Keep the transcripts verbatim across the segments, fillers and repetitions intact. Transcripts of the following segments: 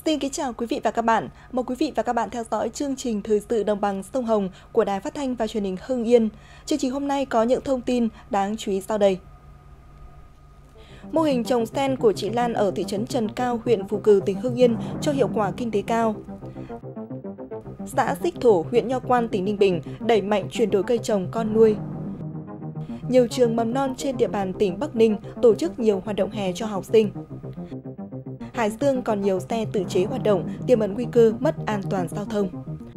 Xin kính chào quý vị và các bạn. Mời quý vị và các bạn theo dõi chương trình Thời sự đồng bằng sông Hồng của Đài Phát thanh và Truyền hình Hưng Yên. Chương trình hôm nay có những thông tin đáng chú ý sau đây. Mô hình trồng sen của chị Lan ở thị trấn Trần Cao, huyện Phù Cừ, tỉnh Hưng Yên cho hiệu quả kinh tế cao. Xã Xích Thổ, huyện Nho Quan, tỉnh Ninh Bình đẩy mạnh chuyển đổi cây trồng con nuôi. Nhiều trường mầm non trên địa bàn tỉnh Bắc Ninh tổ chức nhiều hoạt động hè cho học sinh. Hải Dương còn nhiều xe tự chế hoạt động, tiềm ẩn nguy cơ mất an toàn giao thông.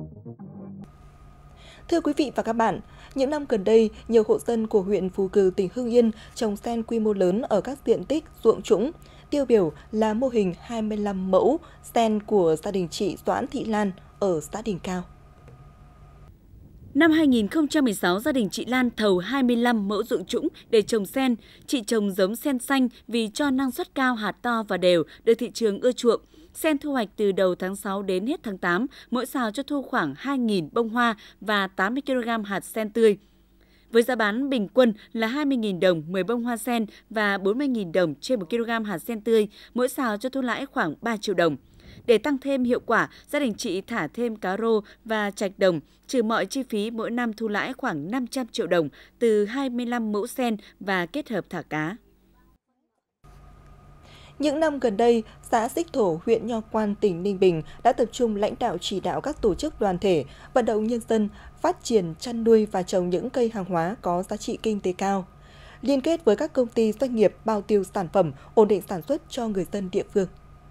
Thưa quý vị và các bạn, những năm gần đây, nhiều hộ dân của huyện Phù Cừ, tỉnh Hưng Yên trồng sen quy mô lớn ở các diện tích ruộng trũng. Tiêu biểu là mô hình hai mươi lăm mẫu sen của gia đình chị Doãn Thị Lan ở xã Đình Cao. Năm hai nghìn không trăm mười sáu, gia đình chị Lan thầu hai mươi lăm mẫu ruộng trũng để trồng sen. Chị trồng giống sen xanh vì cho năng suất cao, hạt to và đều, được thị trường ưa chuộng. Sen thu hoạch từ đầu tháng sáu đến hết tháng tám, mỗi sào cho thu khoảng hai nghìn bông hoa và tám mươi ki lô gam hạt sen tươi. Với giá bán bình quân là hai mươi nghìn đồng mười bông hoa sen và bốn mươi nghìn đồng trên một ki lô gam hạt sen tươi, mỗi sào cho thu lãi khoảng ba triệu đồng. Để tăng thêm hiệu quả, gia đình chị thả thêm cá rô và trạch đồng, trừ mọi chi phí mỗi năm thu lãi khoảng năm trăm triệu đồng từ hai mươi lăm mẫu sen và kết hợp thả cá. Những năm gần đây, xã Xích Thổ, huyện Nho Quan, tỉnh Ninh Bình đã tập trung lãnh đạo chỉ đạo các tổ chức đoàn thể, vận động nhân dân phát triển chăn nuôi và trồng những cây hàng hóa có giá trị kinh tế cao. Liên kết với các công ty doanh nghiệp bao tiêu sản phẩm, ổn định sản xuất cho người dân địa phương.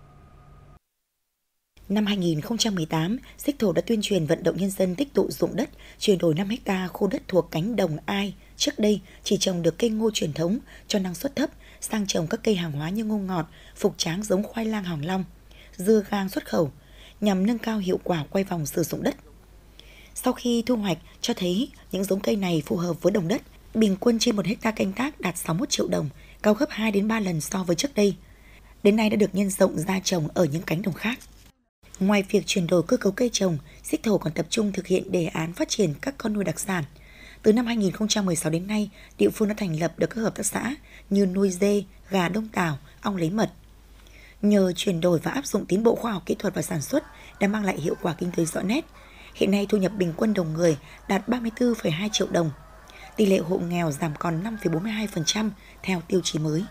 Năm hai nghìn không trăm mười tám, Xích Thổ đã tuyên truyền vận động nhân dân tích tụ ruộng đất, chuyển đổi năm héc ta khu đất thuộc cánh đồng Ai trước đây chỉ trồng được cây ngô truyền thống cho năng suất thấp sang trồng các cây hàng hóa như ngô ngọt, phục tráng giống khoai lang Hoàng Long, dưa gang xuất khẩu nhằm nâng cao hiệu quả quay vòng sử dụng đất. Sau khi thu hoạch cho thấy những giống cây này phù hợp với đồng đất, bình quân trên một héc ta canh tác đạt sáu mươi mốt triệu đồng, cao gấp hai đến ba lần so với trước đây. Đến nay đã được nhân rộng ra trồng ở những cánh đồng khác. Ngoài việc chuyển đổi cơ cấu cây trồng, Xích Thổ còn tập trung thực hiện đề án phát triển các con nuôi đặc sản. Từ năm hai nghìn không trăm mười sáu đến nay, địa phương đã thành lập được các hợp tác xã như nuôi dê, gà Đông Tảo, ong lấy mật. Nhờ chuyển đổi và áp dụng tiến bộ khoa học kỹ thuật và sản xuất đã mang lại hiệu quả kinh tế rõ nét. Hiện nay thu nhập bình quân đầu người đạt ba mươi tư phẩy hai triệu đồng. Tỷ lệ hộ nghèo giảm còn năm phẩy bốn mươi hai phần trăm theo tiêu chí mới.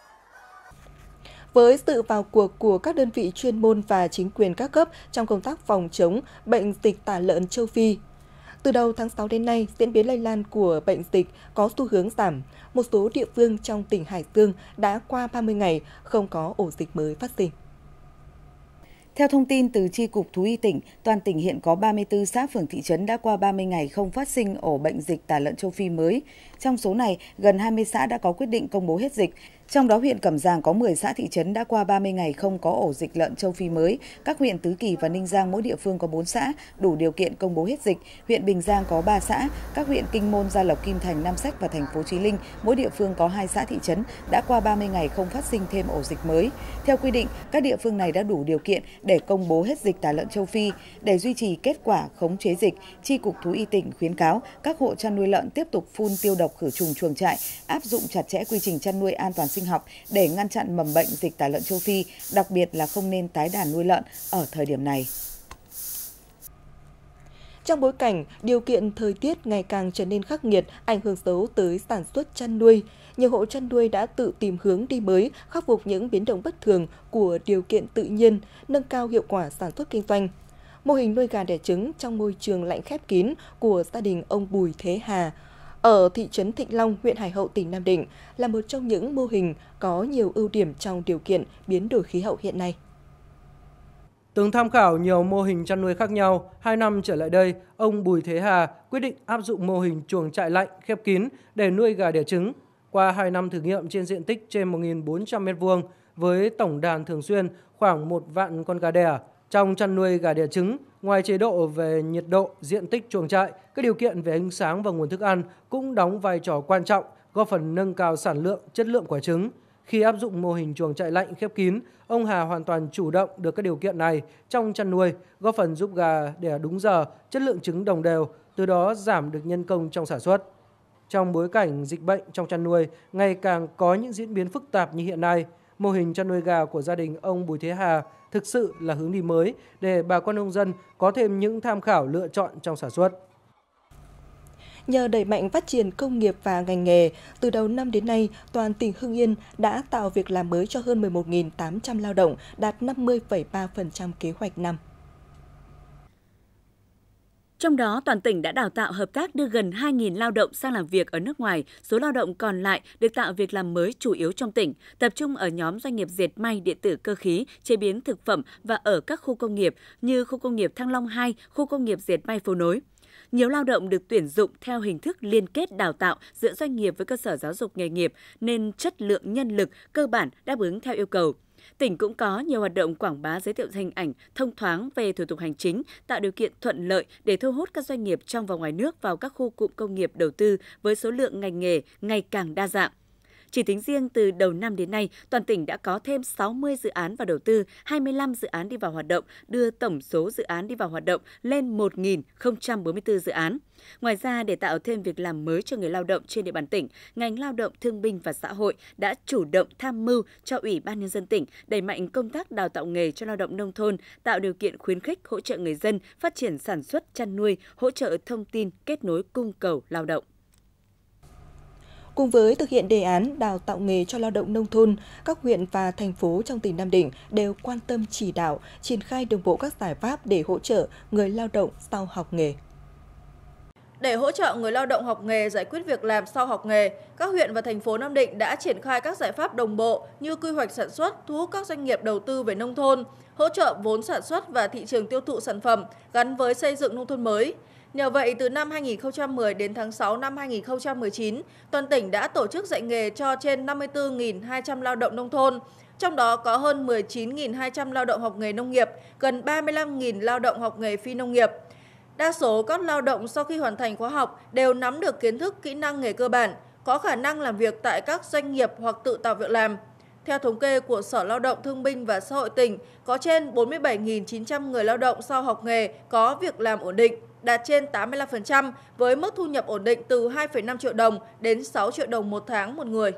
Với sự vào cuộc của các đơn vị chuyên môn và chính quyền các cấp trong công tác phòng chống bệnh dịch tả lợn châu Phi, từ đầu tháng sáu đến nay, diễn biến lây lan của bệnh dịch có xu hướng giảm. Một số địa phương trong tỉnh Hải Dương đã qua ba mươi ngày không có ổ dịch mới phát sinh. Theo thông tin từ Chi cục Thú y tỉnh, toàn tỉnh hiện có ba mươi tư xã phường thị trấn đã qua ba mươi ngày không phát sinh ổ bệnh dịch tả lợn châu Phi mới. Trong số này, gần hai mươi xã đã có quyết định công bố hết dịch. Trong đó huyện Cẩm Giàng có mười xã thị trấn đã qua ba mươi ngày không có ổ dịch lợn châu Phi mới. Các huyện Tứ Kỳ và Ninh Giang mỗi địa phương có bốn xã đủ điều kiện công bố hết dịch. Huyện Bình Giang có ba xã, các huyện Kinh Môn, Gia Lộc, Kim Thành, Nam Sách và thành phố Chí Linh mỗi địa phương có hai xã thị trấn đã qua ba mươi ngày không phát sinh thêm ổ dịch mới. Theo quy định, các địa phương này đã đủ điều kiện để công bố hết dịch tả lợn châu Phi. Để duy trì kết quả khống chế dịch, Chi cục Thú y tỉnh khuyến cáo các hộ chăn nuôi lợn tiếp tục phun tiêu độc khử trùng chuồng trại, áp dụng chặt chẽ quy trình chăn nuôi an toàn sinh học để ngăn chặn mầm bệnh dịch tả lợn châu Phi, đặc biệt là không nên tái đàn nuôi lợn ở thời điểm này. Trong bối cảnh điều kiện thời tiết ngày càng trở nên khắc nghiệt, ảnh hưởng xấu tới sản xuất chăn nuôi, nhiều hộ chăn nuôi đã tự tìm hướng đi mới, khắc phục những biến động bất thường của điều kiện tự nhiên, nâng cao hiệu quả sản xuất kinh doanh. Mô hình nuôi gà đẻ trứng trong môi trường lạnh khép kín của gia đình ông Bùi Thế Hà ở thị trấn Thịnh Long, huyện Hải Hậu, tỉnh Nam Định là một trong những mô hình có nhiều ưu điểm trong điều kiện biến đổi khí hậu hiện nay. Từng tham khảo nhiều mô hình chăn nuôi khác nhau, hai năm trở lại đây, ông Bùi Thế Hà quyết định áp dụng mô hình chuồng trại lạnh khép kín để nuôi gà đẻ trứng. Qua hai năm thử nghiệm trên diện tích trên một nghìn bốn trăm mét vuông với tổng đàn thường xuyên khoảng một vạn con gà đẻ. Trong chăn nuôi gà đẻ trứng, ngoài chế độ về nhiệt độ, diện tích chuồng trại, các điều kiện về ánh sáng và nguồn thức ăn cũng đóng vai trò quan trọng, góp phần nâng cao sản lượng, chất lượng quả trứng. Khi áp dụng mô hình chuồng trại lạnh khép kín, ông Hà hoàn toàn chủ động được các điều kiện này trong chăn nuôi, góp phần giúp gà đẻ đúng giờ, chất lượng trứng đồng đều, từ đó giảm được nhân công trong sản xuất. Trong bối cảnh dịch bệnh trong chăn nuôi ngày càng có những diễn biến phức tạp như hiện nay, mô hình chăn nuôi gà của gia đình ông Bùi Thế Hà thực sự là hướng đi mới để bà con nông dân có thêm những tham khảo lựa chọn trong sản xuất. Nhờ đẩy mạnh phát triển công nghiệp và ngành nghề, từ đầu năm đến nay, toàn tỉnh Hưng Yên đã tạo việc làm mới cho hơn mười một nghìn tám trăm lao động, đạt năm mươi phẩy ba phần trăm kế hoạch năm. Trong đó, toàn tỉnh đã đào tạo hợp tác đưa gần hai nghìn lao động sang làm việc ở nước ngoài. Số lao động còn lại được tạo việc làm mới chủ yếu trong tỉnh, tập trung ở nhóm doanh nghiệp dệt may, điện tử, cơ khí, chế biến thực phẩm và ở các khu công nghiệp như khu công nghiệp Thăng Long hai, khu công nghiệp dệt may Phố Nối. Nhiều lao động được tuyển dụng theo hình thức liên kết đào tạo giữa doanh nghiệp với cơ sở giáo dục nghề nghiệp nên chất lượng nhân lực cơ bản đáp ứng theo yêu cầu. Tỉnh cũng có nhiều hoạt động quảng bá giới thiệu hình ảnh thông thoáng về thủ tục hành chính, tạo điều kiện thuận lợi để thu hút các doanh nghiệp trong và ngoài nước vào các khu cụm công nghiệp đầu tư với số lượng ngành nghề ngày càng đa dạng. Chỉ tính riêng từ đầu năm đến nay, toàn tỉnh đã có thêm sáu mươi dự án vào đầu tư, hai mươi lăm dự án đi vào hoạt động, đưa tổng số dự án đi vào hoạt động lên một nghìn không trăm bốn mươi tư dự án. Ngoài ra, để tạo thêm việc làm mới cho người lao động trên địa bàn tỉnh, ngành Lao động Thương binh và Xã hội đã chủ động tham mưu cho Ủy ban Nhân dân tỉnh đẩy mạnh công tác đào tạo nghề cho lao động nông thôn, tạo điều kiện khuyến khích hỗ trợ người dân phát triển sản xuất, chăn nuôi, hỗ trợ thông tin, kết nối cung cầu lao động. Cùng với thực hiện đề án đào tạo nghề cho lao động nông thôn, các huyện và thành phố trong tỉnh Nam Định đều quan tâm chỉ đạo, triển khai đồng bộ các giải pháp để hỗ trợ người lao động sau học nghề. Để hỗ trợ người lao động học nghề giải quyết việc làm sau học nghề, các huyện và thành phố Nam Định đã triển khai các giải pháp đồng bộ như quy hoạch sản xuất, thu hút các doanh nghiệp đầu tư về nông thôn, hỗ trợ vốn sản xuất và thị trường tiêu thụ sản phẩm gắn với xây dựng nông thôn mới. Nhờ vậy, từ năm hai nghìn không trăm mười đến tháng sáu năm hai nghìn không trăm mười chín, toàn tỉnh đã tổ chức dạy nghề cho trên năm mươi tư nghìn hai trăm lao động nông thôn, trong đó có hơn mười chín nghìn hai trăm lao động học nghề nông nghiệp, gần ba mươi lăm nghìn lao động học nghề phi nông nghiệp. Đa số các lao động sau khi hoàn thành khóa học đều nắm được kiến thức, kỹ năng nghề cơ bản, có khả năng làm việc tại các doanh nghiệp hoặc tự tạo việc làm. Theo thống kê của Sở Lao động Thương binh và Xã hội tỉnh, có trên bốn mươi bảy nghìn chín trăm người lao động sau học nghề có việc làm ổn định, đạt trên tám mươi lăm phần trăm với mức thu nhập ổn định từ hai phẩy năm triệu đồng đến sáu triệu đồng một tháng một người.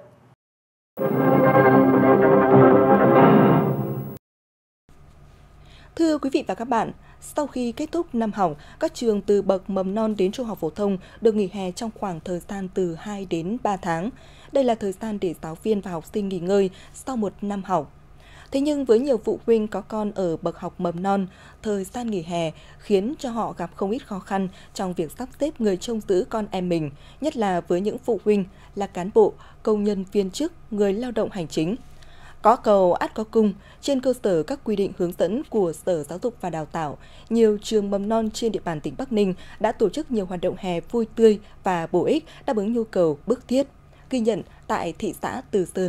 Thưa quý vị và các bạn, sau khi kết thúc năm học, các trường từ bậc mầm non đến trung học phổ thông được nghỉ hè trong khoảng thời gian từ hai đến ba tháng. Đây là thời gian để giáo viên và học sinh nghỉ ngơi sau một năm học. Thế nhưng với nhiều phụ huynh có con ở bậc học mầm non, thời gian nghỉ hè khiến cho họ gặp không ít khó khăn trong việc sắp xếp người trông giữ con em mình, nhất là với những phụ huynh là cán bộ, công nhân viên chức, người lao động hành chính. Có cầu ắt có cung, trên cơ sở các quy định hướng dẫn của Sở Giáo dục và Đào tạo, nhiều trường mầm non trên địa bàn tỉnh Bắc Ninh đã tổ chức nhiều hoạt động hè vui tươi và bổ ích đáp ứng nhu cầu bức thiết, ghi nhận tại thị xã Từ Sơn.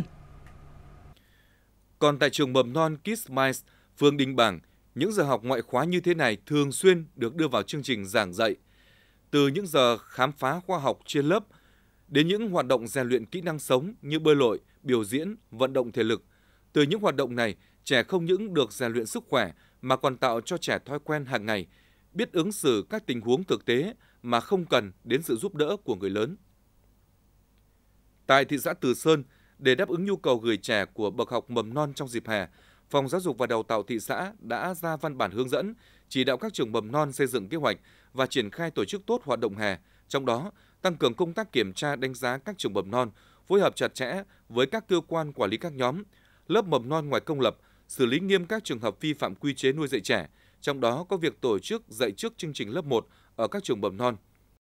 Còn tại trường mầm non Kids Minds, phường Đình Bảng, những giờ học ngoại khóa như thế này thường xuyên được đưa vào chương trình giảng dạy. Từ những giờ khám phá khoa học trên lớp, đến những hoạt động rèn luyện kỹ năng sống như bơi lội, biểu diễn, vận động thể lực. Từ những hoạt động này, trẻ không những được rèn luyện sức khỏe mà còn tạo cho trẻ thói quen hàng ngày, biết ứng xử các tình huống thực tế mà không cần đến sự giúp đỡ của người lớn. Tại thị xã Từ Sơn, để đáp ứng nhu cầu gửi trẻ của bậc học mầm non trong dịp hè, Phòng Giáo dục và Đào tạo thị xã đã ra văn bản hướng dẫn, chỉ đạo các trường mầm non xây dựng kế hoạch và triển khai tổ chức tốt hoạt động hè, trong đó tăng cường công tác kiểm tra đánh giá các trường mầm non, phối hợp chặt chẽ với các cơ quan quản lý các nhóm, lớp mầm non ngoài công lập, xử lý nghiêm các trường hợp vi phạm quy chế nuôi dạy trẻ, trong đó có việc tổ chức dạy trước chương trình lớp một ở các trường mầm non.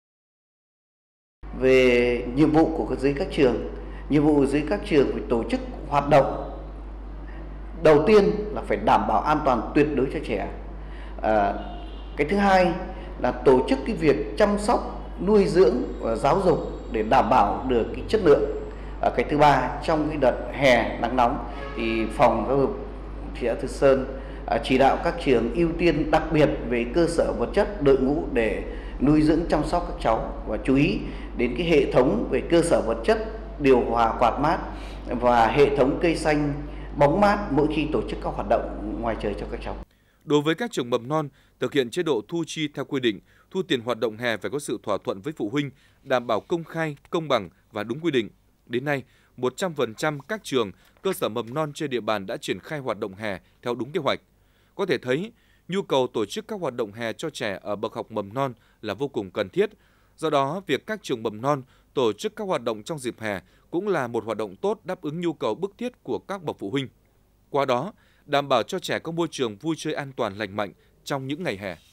Về nhiệm vụ của dưới các trường, nhiệm vụ dưới các trường phải tổ chức hoạt động. Đầu tiên là phải đảm bảo an toàn tuyệt đối cho trẻ. À, cái thứ hai là tổ chức cái việc chăm sóc, nuôi dưỡng và giáo dục để đảm bảo được cái chất lượng. À, cái thứ ba, trong cái đợt hè nắng nóng thì Phòng Giáo dục thị xã Từ Sơn à, chỉ đạo các trường ưu tiên đặc biệt về cơ sở vật chất, đội ngũ để nuôi dưỡng chăm sóc các cháu và chú ý đến cái hệ thống về cơ sở vật chất, điều hòa, quạt mát và hệ thống cây xanh, bóng mát mỗi khi tổ chức các hoạt động ngoài trời cho các cháu. Đối với các trường mầm non, thực hiện chế độ thu chi theo quy định, thu tiền hoạt động hè phải có sự thỏa thuận với phụ huynh, đảm bảo công khai, công bằng và đúng quy định. Đến nay, một trăm phần trăm các trường cơ sở mầm non trên địa bàn đã triển khai hoạt động hè theo đúng kế hoạch. Có thể thấy, nhu cầu tổ chức các hoạt động hè cho trẻ ở bậc học mầm non là vô cùng cần thiết. Do đó, việc các trường mầm non tổ chức các hoạt động trong dịp hè cũng là một hoạt động tốt đáp ứng nhu cầu bức thiết của các bậc phụ huynh. Qua đó, đảm bảo cho trẻ có môi trường vui chơi an toàn lành mạnh trong những ngày hè.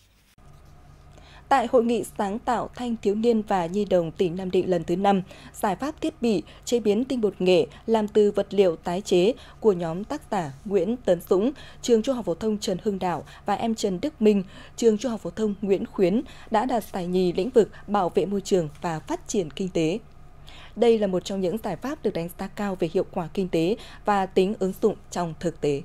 Tại Hội nghị sáng tạo thanh thiếu niên và nhi đồng tỉnh Nam Định lần thứ năm, giải pháp thiết bị chế biến tinh bột nghệ làm từ vật liệu tái chế của nhóm tác giả Nguyễn Tấn Dũng, trường Trung học phổ thông Trần Hưng Đạo và em Trần Đức Minh, trường Trung học phổ thông Nguyễn Khuyến đã đạt giải nhì lĩnh vực bảo vệ môi trường và phát triển kinh tế. Đây là một trong những giải pháp được đánh giá cao về hiệu quả kinh tế và tính ứng dụng trong thực tế.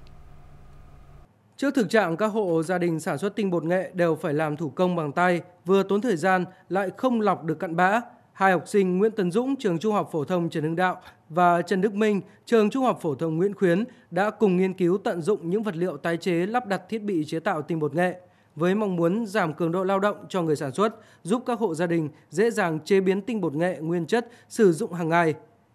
Trước thực trạng các hộ gia đình sản xuất tinh bột nghệ đều phải làm thủ công bằng tay, vừa tốn thời gian lại không lọc được cặn bã, hai học sinh Nguyễn Tấn Dũng, trường Trung học phổ thông Trần Hưng Đạo và Trần Đức Minh, trường Trung học phổ thông Nguyễn Khuyến đã cùng nghiên cứu tận dụng những vật liệu tái chế lắp đặt thiết bị chế tạo tinh bột nghệ với mong muốn giảm cường độ lao động cho người sản xuất, giúp các hộ gia đình dễ dàng chế biến tinh bột nghệ nguyên chất sử dụng hàng ngày.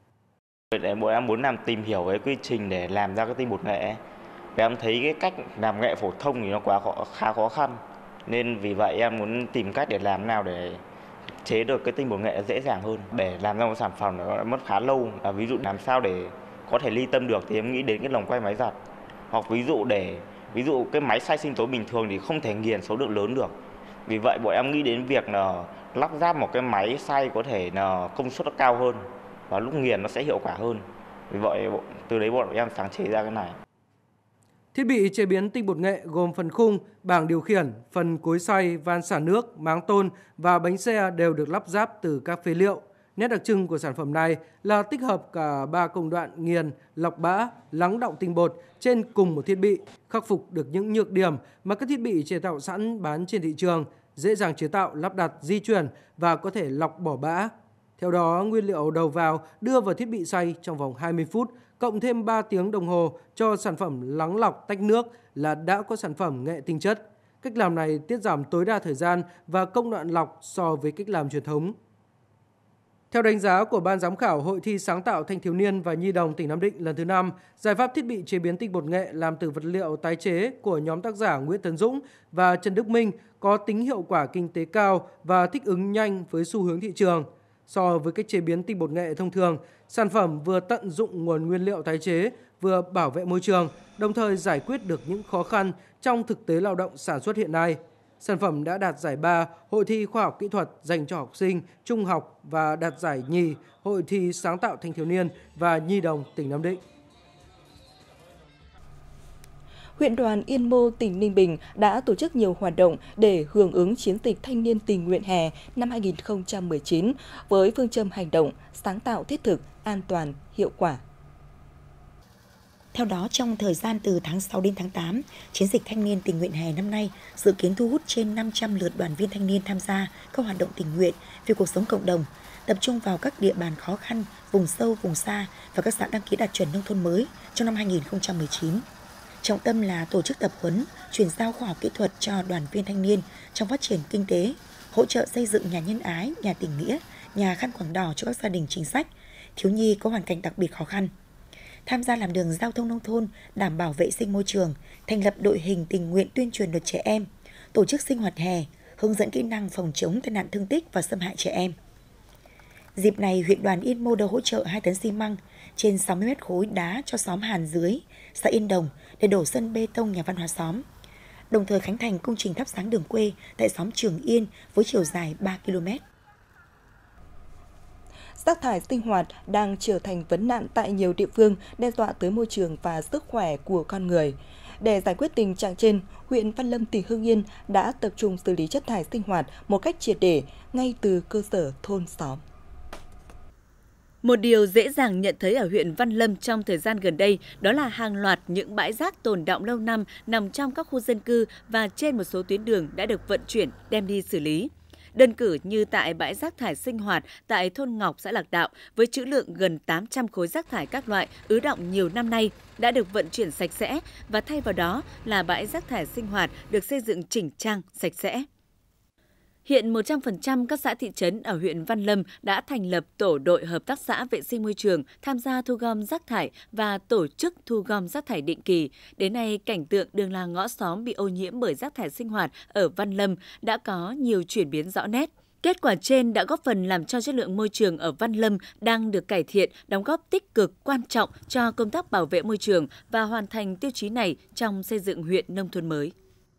Để bọn em muốn làm tìm hiểu cái quy trình để làm ra cái tinh bột nghệ. Vì em thấy cái cách làm nghệ phổ thông thì nó quá khó, khá khó khăn. Nên vì vậy em muốn tìm cách để làm nào để chế được cái tinh bột nghệ dễ dàng hơn. Để làm ra một sản phẩm nó mất khá lâu. À, ví dụ làm sao để có thể ly tâm được thì em nghĩ đến cái lồng quay máy giặt. Hoặc ví dụ để ví dụ cái máy xay sinh tố bình thường thì không thể nghiền số lượng lớn được. Vì vậy bọn em nghĩ đến việc là lắp ráp một cái máy xay có thể là công suất nó cao hơn và lúc nghiền nó sẽ hiệu quả hơn. Vì vậy từ đấy bọn em sáng chế ra cái này. Thiết bị chế biến tinh bột nghệ gồm phần khung, bảng điều khiển, phần cối xay, van xả nước, máng tôn và bánh xe đều được lắp ráp từ các phế liệu. Nét đặc trưng của sản phẩm này là tích hợp cả ba công đoạn nghiền, lọc bã, lắng đọng tinh bột trên cùng một thiết bị, khắc phục được những nhược điểm mà các thiết bị chế tạo sẵn bán trên thị trường, dễ dàng chế tạo, lắp đặt, di chuyển và có thể lọc bỏ bã. Theo đó, nguyên liệu đầu vào đưa vào thiết bị xay trong vòng hai mươi phút, cộng thêm ba tiếng đồng hồ cho sản phẩm lắng lọc tách nước là đã có sản phẩm nghệ tinh chất. Cách làm này tiết giảm tối đa thời gian và công đoạn lọc so với cách làm truyền thống. Theo đánh giá của Ban giám khảo Hội thi sáng tạo thanh thiếu niên và nhi đồng tỉnh Nam Định lần thứ năm, giải pháp thiết bị chế biến tinh bột nghệ làm từ vật liệu tái chế của nhóm tác giả Nguyễn Tấn Dũng và Trần Đức Minh có tính hiệu quả kinh tế cao và thích ứng nhanh với xu hướng thị trường. So với cách chế biến tinh bột nghệ thông thường, sản phẩm vừa tận dụng nguồn nguyên liệu tái chế, vừa bảo vệ môi trường, đồng thời giải quyết được những khó khăn trong thực tế lao động sản xuất hiện nay. Sản phẩm đã đạt giải ba Hội thi khoa học kỹ thuật dành cho học sinh, trung học và đạt giải nhì Hội thi sáng tạo thanh thiếu niên và nhi đồng tỉnh Nam Định. Huyện đoàn Yên Mô, tỉnh Ninh Bình đã tổ chức nhiều hoạt động để hưởng ứng chiến dịch thanh niên tình nguyện hè năm hai nghìn không trăm mười chín với phương châm hành động, sáng tạo thiết thực, an toàn, hiệu quả. Theo đó, trong thời gian từ tháng sáu đến tháng tám, chiến dịch thanh niên tình nguyện hè năm nay dự kiến thu hút trên năm trăm lượt đoàn viên thanh niên tham gia các hoạt động tình nguyện vì cuộc sống cộng đồng, tập trung vào các địa bàn khó khăn, vùng sâu, vùng xa và các xã đăng ký đạt chuẩn nông thôn mới trong năm hai nghìn không trăm mười chín. Trọng tâm là tổ chức tập huấn, chuyển giao khoa học kỹ thuật cho đoàn viên thanh niên trong phát triển kinh tế, hỗ trợ xây dựng nhà nhân ái, nhà tình nghĩa, nhà khăn quàng đỏ cho các gia đình chính sách, thiếu nhi có hoàn cảnh đặc biệt khó khăn. Tham gia làm đường giao thông nông thôn, đảm bảo vệ sinh môi trường, thành lập đội hình tình nguyện tuyên truyền luật trẻ em, tổ chức sinh hoạt hè, hướng dẫn kỹ năng phòng chống tai nạn thương tích và xâm hại trẻ em. Dịp này, huyện đoàn Yên Mô đã hỗ trợ hai tấn xi măng, trên sáu mươi mét khối đá cho xóm Hàn Dưới, xã Yên Đồng để đổ sân bê tông nhà văn hóa xóm. Đồng thời khánh thành công trình thắp sáng đường quê tại xóm Trường Yên với chiều dài ba ki lô mét. Rác thải sinh hoạt đang trở thành vấn nạn tại nhiều địa phương, đe dọa tới môi trường và sức khỏe của con người. Để giải quyết tình trạng trên, huyện Văn Lâm, tỉnh Hưng Yên đã tập trung xử lý chất thải sinh hoạt một cách triệt để ngay từ cơ sở thôn xóm. Một điều dễ dàng nhận thấy ở huyện Văn Lâm trong thời gian gần đây đó là hàng loạt những bãi rác tồn đọng lâu năm nằm trong các khu dân cư và trên một số tuyến đường đã được vận chuyển đem đi xử lý. Đơn cử như tại bãi rác thải sinh hoạt tại thôn Ngọc, xã Lạc Đạo với trữ lượng gần tám trăm khối rác thải các loại ứ đọng nhiều năm nay đã được vận chuyển sạch sẽ và thay vào đó là bãi rác thải sinh hoạt được xây dựng chỉnh trang, sạch sẽ. Hiện một trăm phần trăm các xã thị trấn ở huyện Văn Lâm đã thành lập tổ đội hợp tác xã vệ sinh môi trường tham gia thu gom rác thải và tổ chức thu gom rác thải định kỳ. Đến nay, cảnh tượng đường làng ngõ xóm bị ô nhiễm bởi rác thải sinh hoạt ở Văn Lâm đã có nhiều chuyển biến rõ nét. Kết quả trên đã góp phần làm cho chất lượng môi trường ở Văn Lâm đang được cải thiện, đóng góp tích cực quan trọng cho công tác bảo vệ môi trường và hoàn thành tiêu chí này trong xây dựng huyện nông thôn mới.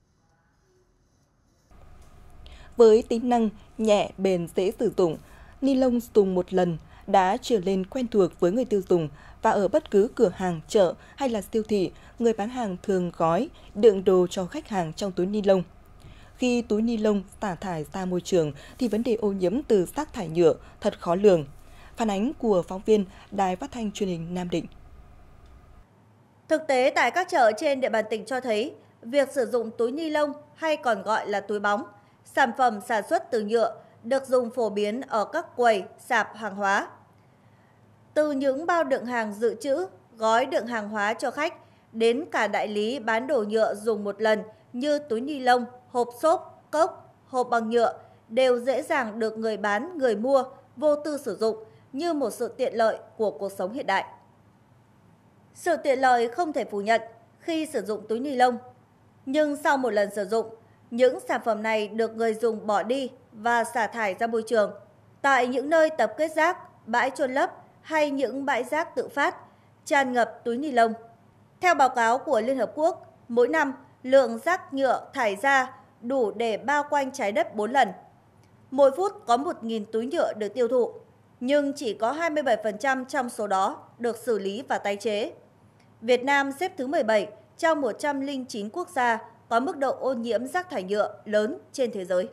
Với tính năng nhẹ, bền, dễ sử dụng, ni lông dùng một lần đã trở nên quen thuộc với người tiêu dùng và ở bất cứ cửa hàng, chợ hay là siêu thị, người bán hàng thường gói, đựng đồ cho khách hàng trong túi ni lông. Khi túi ni lông xả thải ra môi trường thì vấn đề ô nhiễm từ rác thải nhựa thật khó lường. Phản ánh của phóng viên Đài Phát thanh Truyền hình Nam Định. Thực tế tại các chợ trên địa bàn tỉnh cho thấy, việc sử dụng túi ni lông hay còn gọi là túi bóng, sản phẩm sản xuất từ nhựa được dùng phổ biến ở các quầy, sạp hàng hóa. Từ những bao đựng hàng dự trữ, gói đựng hàng hóa cho khách, đến cả đại lý bán đồ nhựa dùng một lần như túi ni lông, hộp xốp, cốc, hộp bằng nhựa đều dễ dàng được người bán, người mua vô tư sử dụng như một sự tiện lợi của cuộc sống hiện đại. Sự tiện lợi không thể phủ nhận khi sử dụng túi ni lông, nhưng sau một lần sử dụng, những sản phẩm này được người dùng bỏ đi và xả thải ra môi trường. Tại những nơi tập kết rác, bãi chôn lấp hay những bãi rác tự phát, tràn ngập túi ni lông. Theo báo cáo của Liên Hợp Quốc, mỗi năm, lượng rác nhựa thải ra đủ để bao quanh trái đất bốn lần. Mỗi phút có một nghìn túi nhựa được tiêu thụ, nhưng chỉ có hai mươi bảy phần trăm trong số đó được xử lý và tái chế. Việt Nam xếp thứ mười bảy trong một trăm lẻ chín quốc gia có mức độ ô nhiễm rác thải nhựa lớn trên thế giới.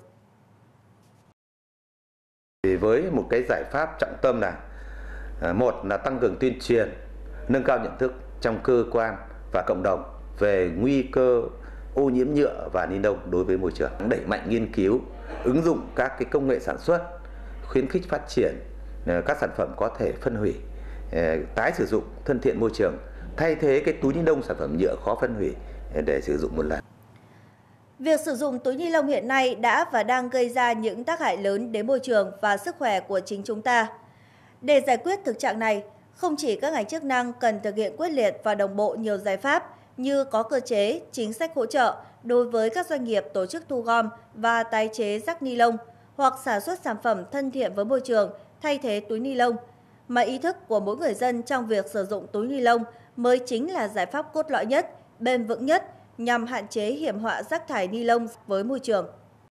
Với một cái giải pháp trọng tâm là một là tăng cường tuyên truyền, nâng cao nhận thức trong cơ quan và cộng đồng về nguy cơ ô nhiễm nhựa và ni lông đối với môi trường, đẩy mạnh nghiên cứu, ứng dụng các cái công nghệ sản xuất, khuyến khích phát triển các sản phẩm có thể phân hủy, tái sử dụng, thân thiện môi trường, thay thế cái túi ni lông sản phẩm nhựa khó phân hủy để sử dụng một lần. Việc sử dụng túi ni lông hiện nay đã và đang gây ra những tác hại lớn đến môi trường và sức khỏe của chính chúng ta. Để giải quyết thực trạng này, không chỉ các ngành chức năng cần thực hiện quyết liệt và đồng bộ nhiều giải pháp như có cơ chế, chính sách hỗ trợ đối với các doanh nghiệp tổ chức thu gom và tái chế rác ni lông hoặc sản xuất sản phẩm thân thiện với môi trường thay thế túi ni lông, mà ý thức của mỗi người dân trong việc sử dụng túi ni lông mới chính là giải pháp cốt lõi nhất, bền vững nhất nhằm hạn chế hiểm họa rác thải ni lông với môi trường.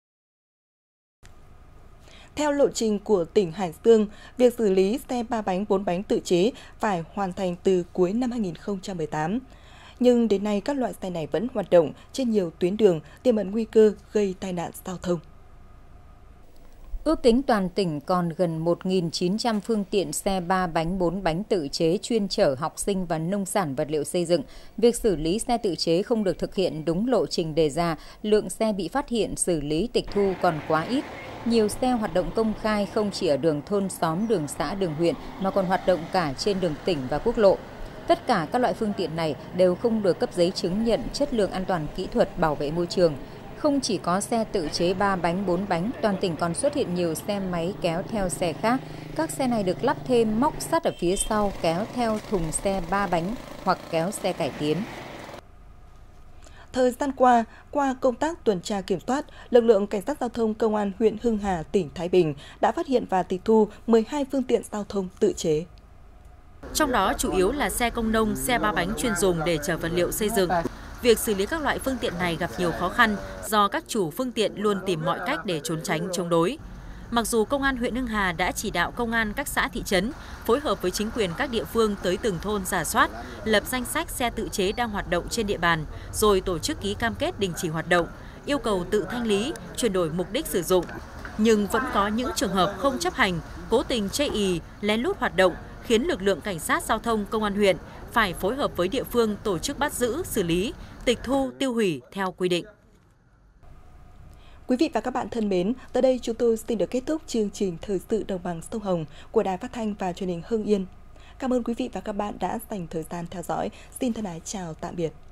Theo lộ trình của tỉnh Hải Dương, việc xử lý xe ba bánh, bốn bánh tự chế phải hoàn thành từ cuối năm hai nghìn không trăm mười tám. Nhưng đến nay các loại xe này vẫn hoạt động trên nhiều tuyến đường, tiềm ẩn nguy cơ gây tai nạn giao thông. Ước tính toàn tỉnh còn gần một nghìn chín trăm phương tiện xe ba bánh, bốn bánh tự chế chuyên chở học sinh và nông sản vật liệu xây dựng. Việc xử lý xe tự chế không được thực hiện đúng lộ trình đề ra, lượng xe bị phát hiện xử lý tịch thu còn quá ít. Nhiều xe hoạt động công khai không chỉ ở đường thôn xóm, đường xã, đường huyện mà còn hoạt động cả trên đường tỉnh và quốc lộ. Tất cả các loại phương tiện này đều không được cấp giấy chứng nhận chất lượng an toàn kỹ thuật bảo vệ môi trường. Không chỉ có xe tự chế ba bánh, bốn bánh, toàn tỉnh còn xuất hiện nhiều xe máy kéo theo xe khác. Các xe này được lắp thêm móc sắt ở phía sau kéo theo thùng xe ba bánh hoặc kéo xe cải tiến. Thời gian qua, qua công tác tuần tra kiểm soát, lực lượng Cảnh sát Giao thông Công an huyện Hưng Hà, tỉnh Thái Bình đã phát hiện và tịch thu mười hai phương tiện giao thông tự chế. Trong đó chủ yếu là xe công nông, xe ba bánh chuyên dùng để chở vật liệu xây dựng. Việc xử lý các loại phương tiện này gặp nhiều khó khăn do các chủ phương tiện luôn tìm mọi cách để trốn tránh chống đối. Mặc dù Công an huyện Hưng Hà đã chỉ đạo công an các xã thị trấn phối hợp với chính quyền các địa phương tới từng thôn rà soát, lập danh sách xe tự chế đang hoạt động trên địa bàn, rồi tổ chức ký cam kết đình chỉ hoạt động, yêu cầu tự thanh lý, chuyển đổi mục đích sử dụng. Nhưng vẫn có những trường hợp không chấp hành, cố tình chây ì, lén lút hoạt động, khiến lực lượng Cảnh sát Giao thông Công an huyện phải phối hợp với địa phương tổ chức bắt giữ, xử lý, tịch thu, tiêu hủy theo quy định. Quý vị và các bạn thân mến, tới đây chúng tôi xin được kết thúc chương trình Thời sự Đồng bằng Sông Hồng của Đài Phát thanh và Truyền hình Hưng Yên. Cảm ơn quý vị và các bạn đã dành thời gian theo dõi. Xin thân ái chào tạm biệt.